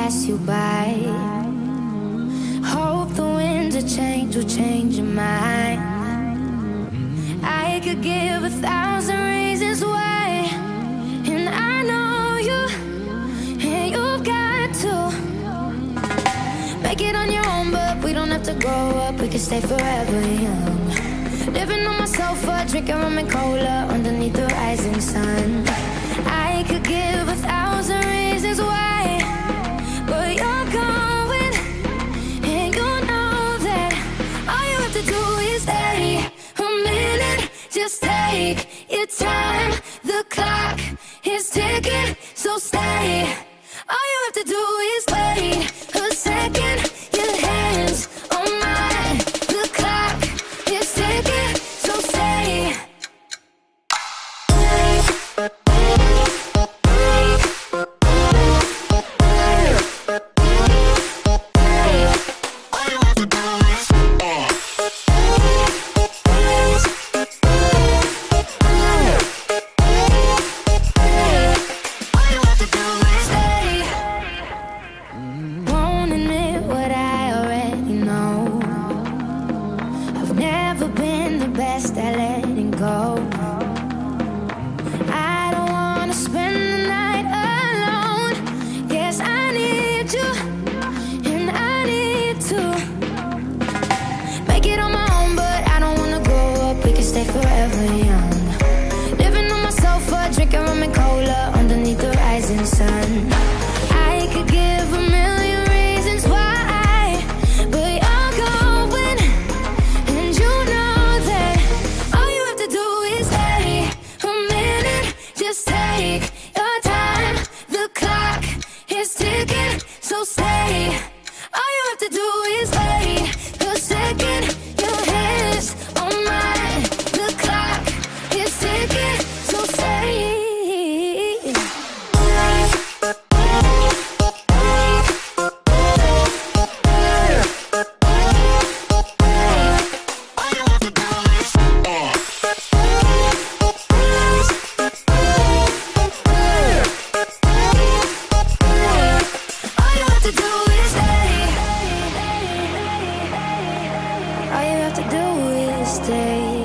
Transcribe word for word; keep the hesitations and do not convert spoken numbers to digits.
pass you by. Hope the winds of change will change your mind. I could give a thousand reasons why, and I know you, and you've got to make it on your own, but we don't have to grow up, we can stay forever young. Living on my sofa, drinking rum and cola underneath the rising sun. I could give a thousand reasons why, but you're going, and you know that all you have to do is stay a minute. Just take your time, the clock is ticking, so stay. All you have to do is wait a second. Your hands on mine, the clock is ticking, so stay. Forever young, living on my sofa, drinking rum and cola underneath the rising sun. I could give a million reasons why, but you're going, and you know that all you have to do is stay a minute. Just take your time, the clock is ticking, so stay. All you have to do is wait a second. Your hands on mine, the clock is ticking, so stay. All you have to do is stay.